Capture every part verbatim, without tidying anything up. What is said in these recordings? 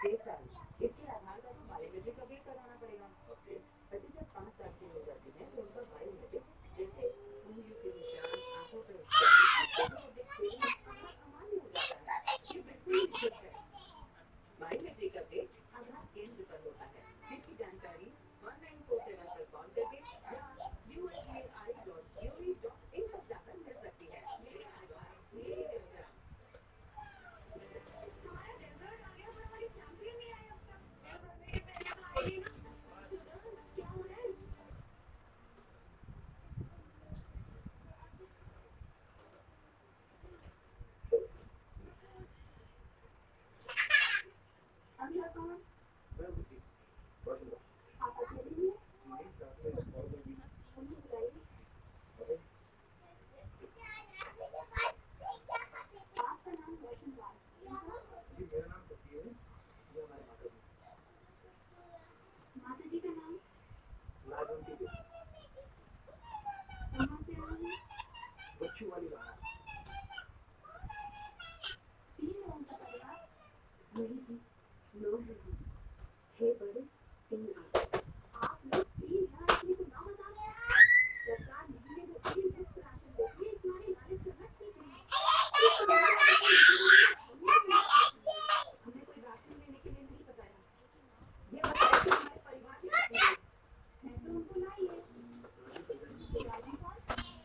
छह साल इसके आधार का तो बायोमेट्रिक अपडेट कराना पड़ेगा। ओके। बच्चे जब पाँच साल की हो जाती है तो उनका बायोमेट्रिक जैसे उंगलियों के निशान, आंखों का स्कैन, आधार अमान्य हो जाता है। ये बिल्कुल निश्चित है। बायोमेट्रिक अपडेट आधार केंद्र पर होता है, जिसकी जानकारी वन नाइन फोर सेवन पर कॉल करके या U S A I dot G O V dot in पर जाकर मिल सकती है। मेरे आधार मेरी पहचान। हमारा डेजर्ट आ गया पर हमारी चैंपियन नहीं आई अब तक। डेजर्ट मेरे पहले तो आई ना। क्या हो रहा है? अगला कौन? मैं बुद्धि। आप अकेले ही हैं? नहीं, साथ में और लोग भी। उन्हें बुलाइए। आपका नाम रोशन लाल। जी मेरा नाम सत्य है। ये हमारे माता जी। माता जी का नाम? लालवंती देवी। कहाँ से आई हैं? बच्चू वाली बात। तीन लोगों का परिवार? नहीं जी, नौ है जी। छह बड़े, तीन आगे। आप लोग तीन यहाँ अपने को ना बता रहे। सरकार महीने में तीन किस्त राशन देती है, तुम्हारी लालच करना ठीक नहीं। हमें कोई राशन लेने के लिए नहीं बताया। ये बताया कि हमारे परिवार में कितने लोग हैं तो उनको लाइए। राजी कौन?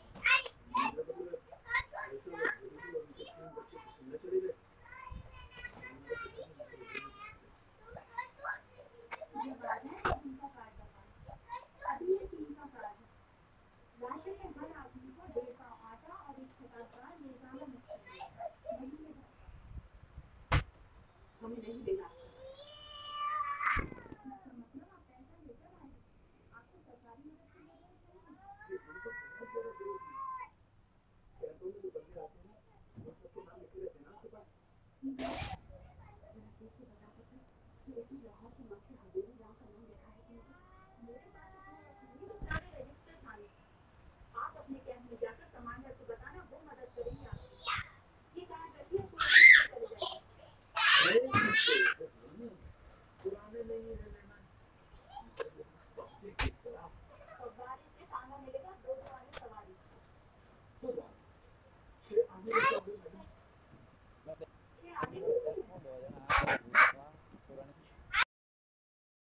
ये बात है तो उनका कार्ड बताओ। अभी ये तीन का कार्ड है। राशन में हर आदमी को डेढ़ पाव आटा और एक छोटा सा रोजाना मुफ्त मिलेगा। महीने भर का। हमें नहीं देना। इसका मतलब आप पैसा लेकर आए हैं। आपको सरकारी मदद की जरूरत नहीं है। ये हमको बहुत ज्यादा जरूरत है। कैंपों में जो बंदे आते हैं, उन सबके नाम लिखे रहते हैं ना आपके पास? जरा देख के बता सकते कि ऐसी लाहौर की माँ की हवेली गाँव का नाम लिखा है कि नहीं? मेरे पास इतना वक्त नहीं कि सारे रजिस्टर थाने। आप अपने कैंप में जाकर कमांडर को बताना, वो मदद करेंगे आपकी। ये कार्ड रखिए, पुलिस चले जाइए। नहीं, पुराने नहीं है लेना। और बारिश से तांगा मिलेगा, दो दो आने सवारी। तो बात छह आने का मैडम। छह आने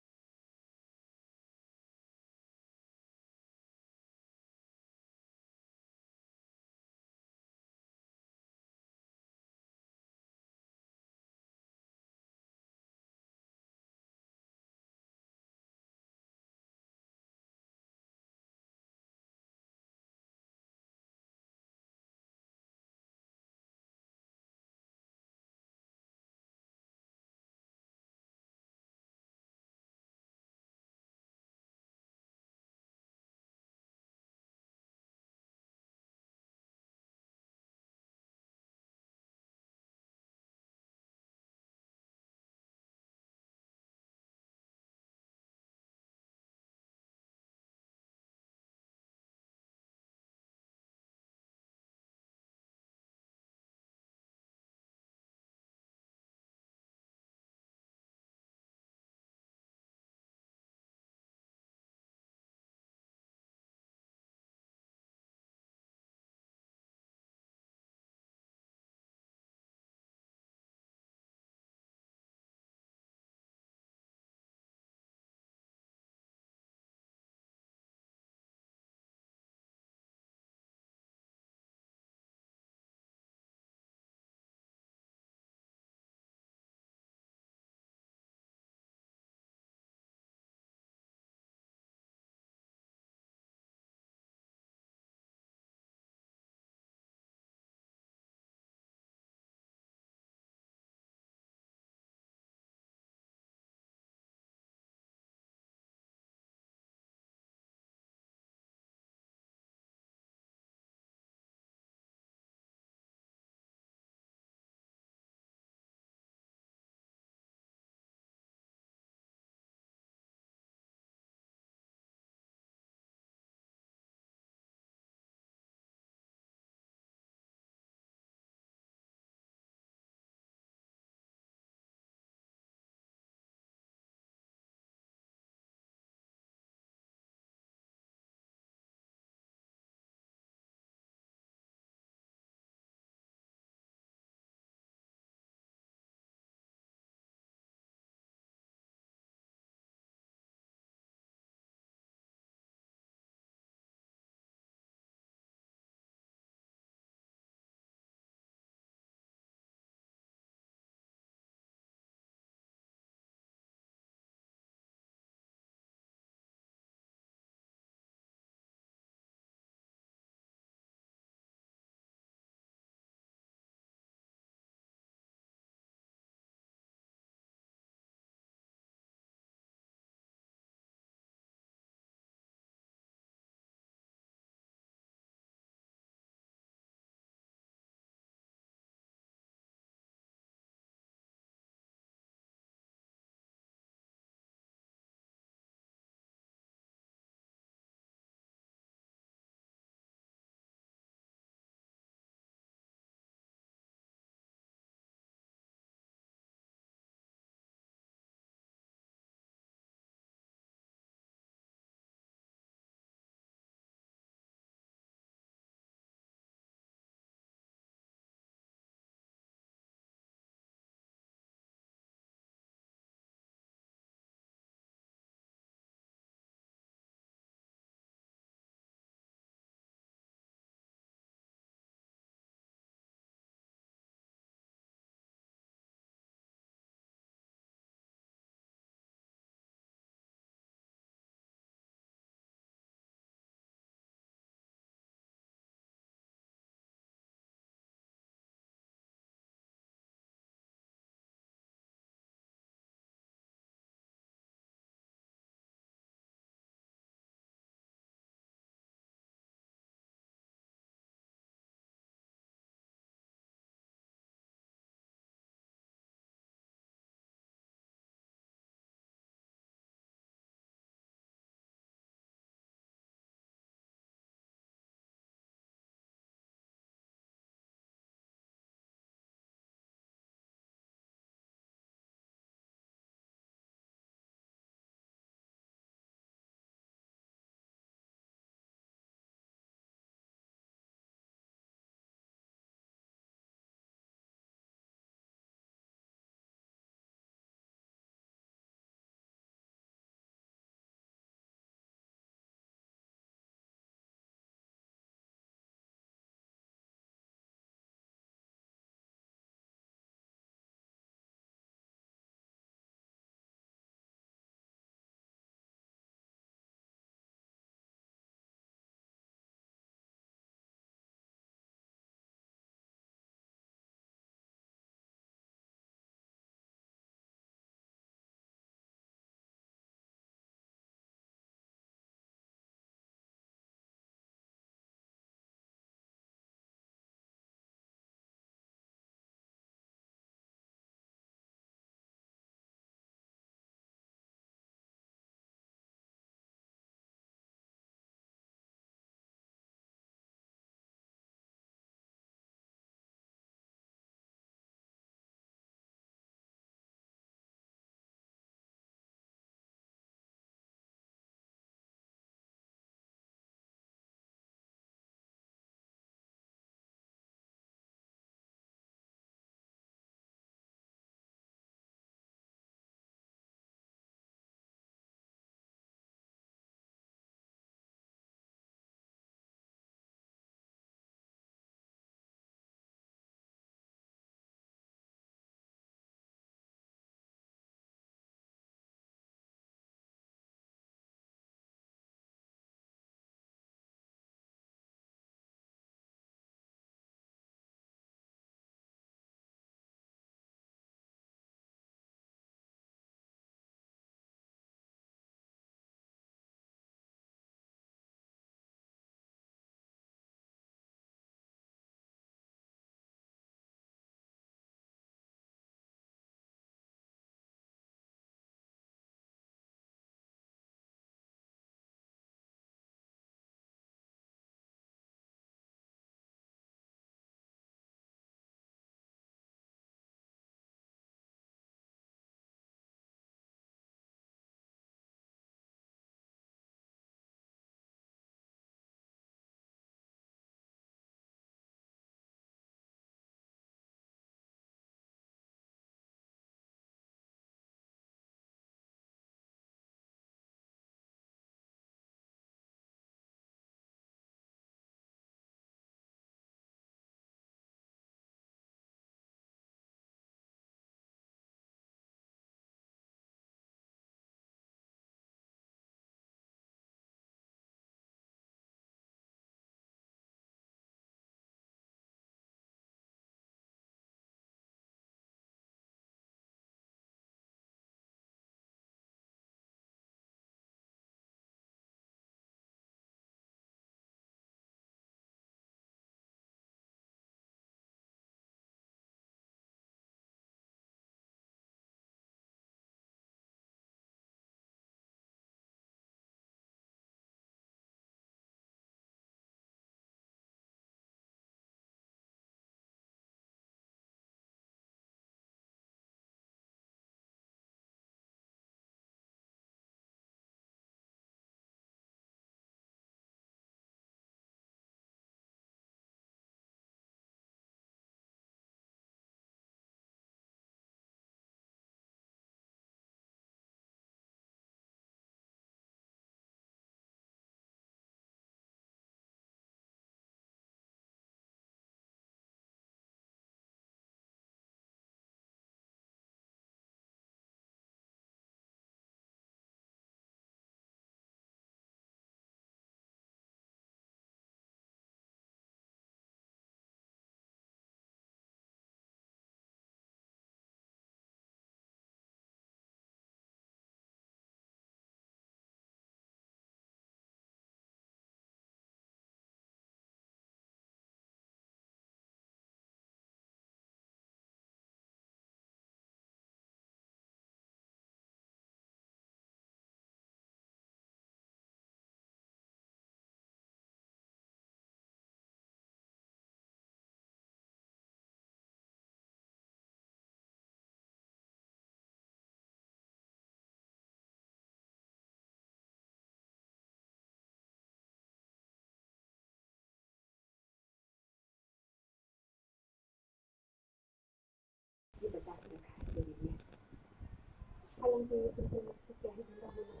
बचा के रखा है तेरे लिए। हालांकि ये तुमसे मुझसे क्या ही झूठा बोलूं।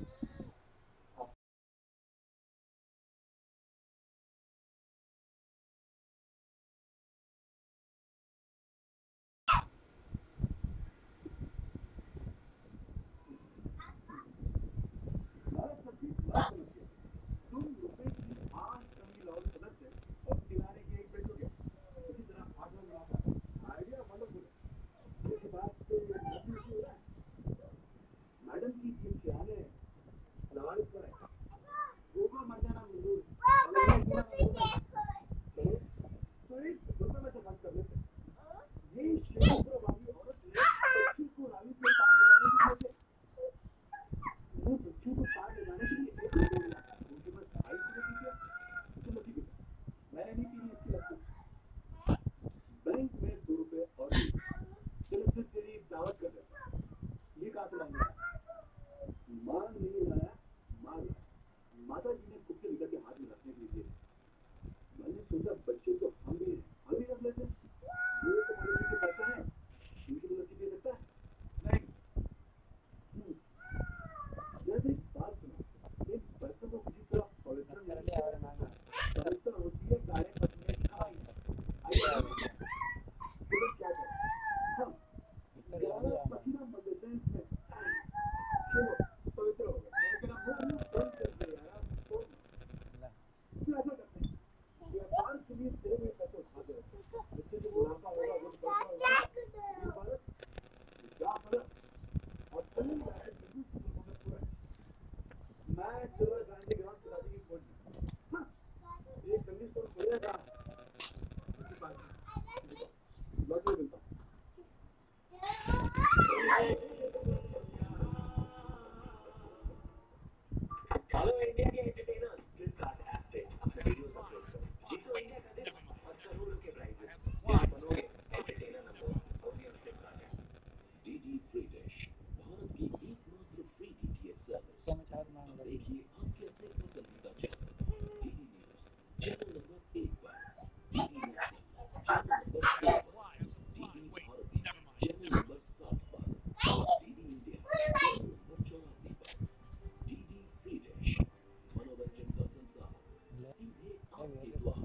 तुम रुपए की आठ कमी लाओगे समझ से और किनारे की एक बेचोगे इसी तरह भागना मुनाफा आइडिया वंडरफुल है। इसके बाद से नदी हो रहा है मैडम की ये सियाने लवारिस पर है गोगा मर जाना मंजूर चलो तो एक रुपए में से खर्च कर लेते ये शेखपुरा वाली औरत ने बच्चों को रानी से पार लगाने के लिए वो बच्चों को पार लगाने के लिए एक रुपये मिला उनके पास ढाई सौ रुपये दिया तो मची गई मैंने नहीं पीनी इसकी लगती बैंक में दो रुपए और चलो फिर तेरी दावत कर दे ये कहा चला गया माल नहीं लाया माल लाया माता जी ने कुत्ते निकल के हाथ में रखने के लिए मैंने सोचा बच्चे तो हम भी हैं हम भी रख लेते ये तो माता जी के पैसा है इनकी तो लड़की दे सकता है नहीं यार एक बात सुना एक बर्तन को किसी तरह पवित्र पवित्र होती है गाय पत्नी की कमाई आइए तो क्या करें हम ग्यारह पसीना मदद है इसमें चलो पवित्र हो गया मैंने कहा वो बंद कर दे यार छोड़ तो ऐसा करते हैं व्यापार के लिए तेरे में पैसे उठा दे इससे जो मुनाफा होगा वो पैसा होगा ये भारत क्या फर्क और चलने जाकर बिल्कुल सुपर पूरा मैं चलो गांधी ग्राउंड चलाती की खोज हाँ एक कंडीशन स्टोर खोलेगा उसके पास लॉटरी मिलता हेलो इंडिया के एंटरटेनर्स फ्लिपकार्ट ऐप पे अपने वीडियोस अपलोड करो जीतो इंडिया का दिल और करोड़ों के प्राइजेस बनोगे entertainer number one only on Flipkart app DD free dish Bharat की एकमात्र फ्री डीटीएच सर्विस अब देखिए आपके अपने पसंदीदा channel DD news channel number एक पर डीडी नेशनल चैनल नंबर दो पर डीडी भारती चैनल नंबर सात पर डीडी इंडिया चैनल नंबर चौरासी पर डीडी फ्री डिश मनोरंजन का संसार सीधे आपके द्वार।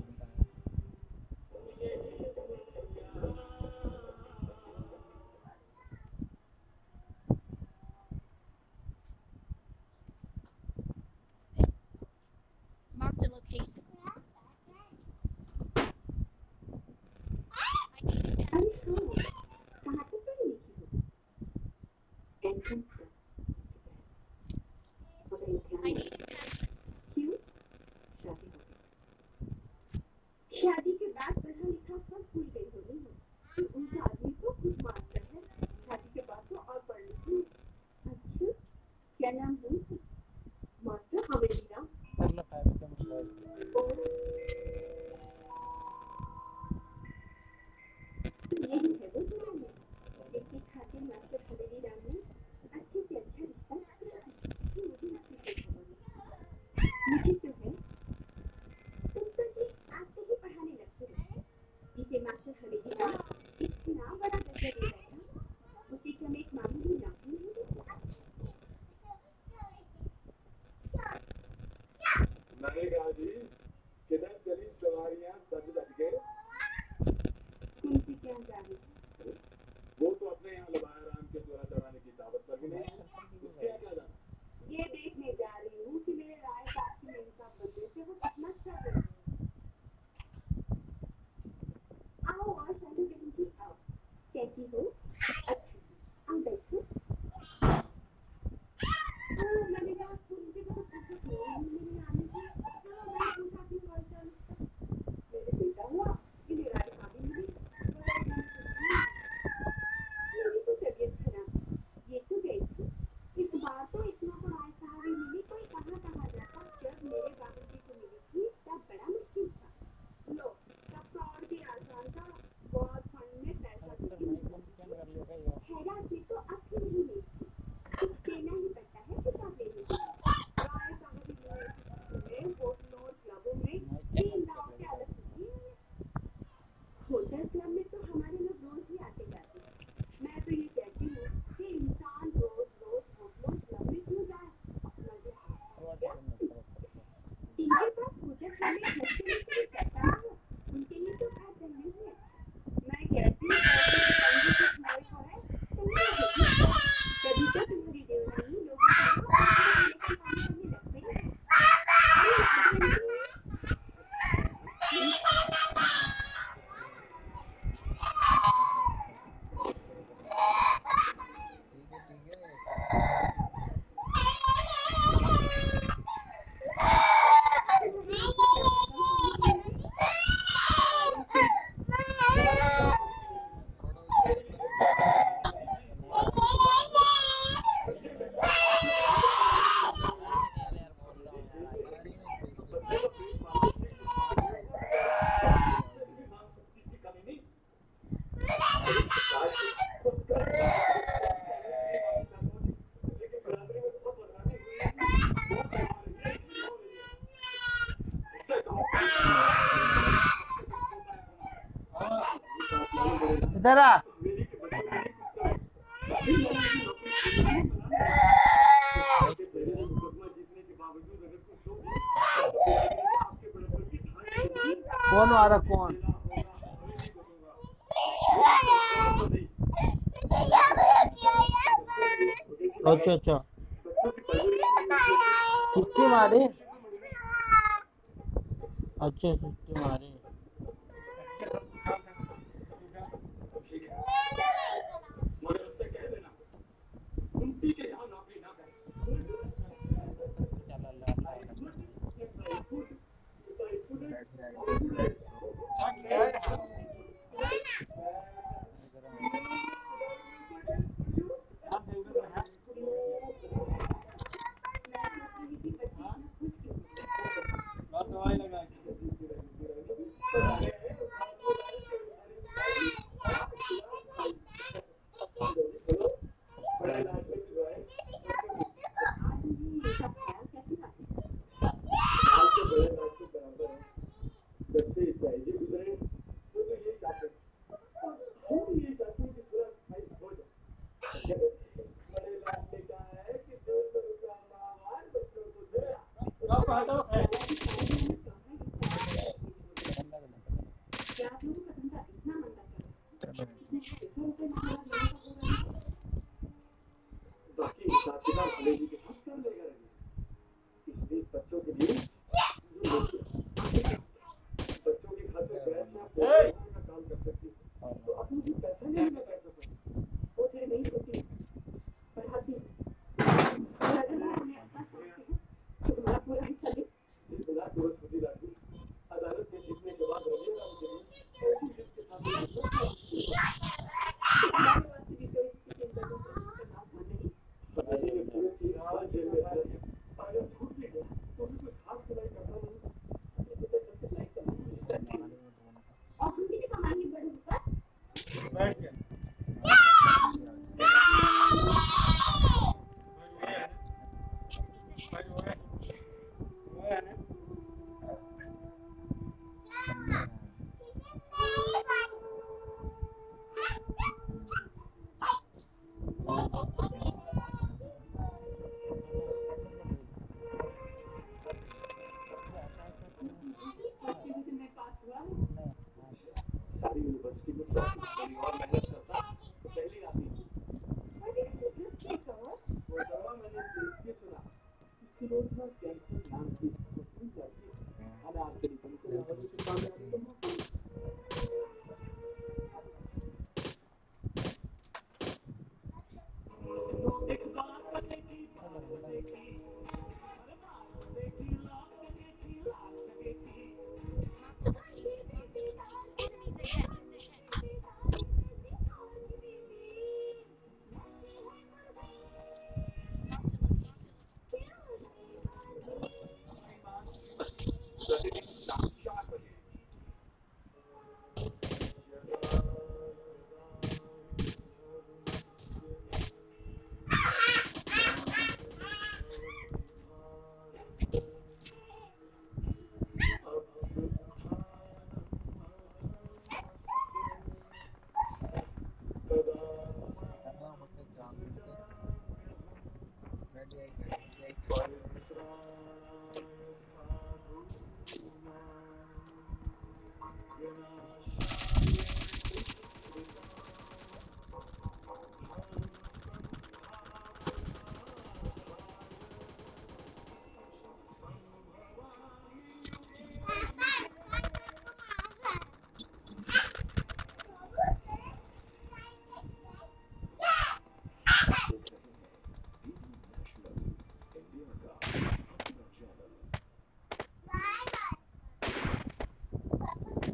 Mark the location. I need it. अरे हाँ कहाँ तक पढ़ी लिखी हो एंट्रेंस का मगर इम्तिहान I नहीं need it. क्यों शादी हो गई शादी के बाद पढ़ा लिखा सब भूल गई होनी हो कि उनका आदमी तो खुद मास्टर है शादी के बाद तो और पढ़ लिखी अच्छा क्या नाम है उनका मास्टर हमें भी नाम यही है वो जमाने देखने खातिर मास्टर हवेली राम ने अच्छे से अच्छा रिश्ता किया है कि मुझे इसकी कोई खबर नहीं मुझे तो है तुम तो जी आज से ही पढ़ाने लगते हो जिसे मास्टर हवेली राम इतना बड़ा दर्जा दे बैठा उसे क्या मैं एक मामूली नौकरी नहीं दे मैंने कहा जी किधर चली सवारियां सज धज के तुमसे क्या जाने वो तो अपने यहाँ लबाया राम के चोरा चढ़ाने की दावत पर भी नहीं उसके क्या जाना ये देखने जा रही हूँ कि मेरे राय बात की मेहता बंदे से वो कितना अच्छा कर रहे हैं आओ और शादी बहन जी आओ कैसी हो अच्छी आओ बैठो मैंने कहा तुमसे तो कुछ पूछा नहीं मैंने आने की चलो मैं पूछा इधर आ। कौन मारा कौन? अच्छा अच्छा कितनी मारी? अच्छा कितनी मारी?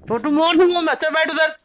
छोटू मोड़ दूंगा मैं, चल बैठ उधर।